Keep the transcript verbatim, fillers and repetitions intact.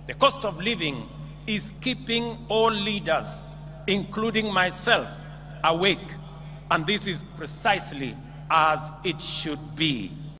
The cost of living is keeping all leaders, including myself, awake, and this is precisely as it should be.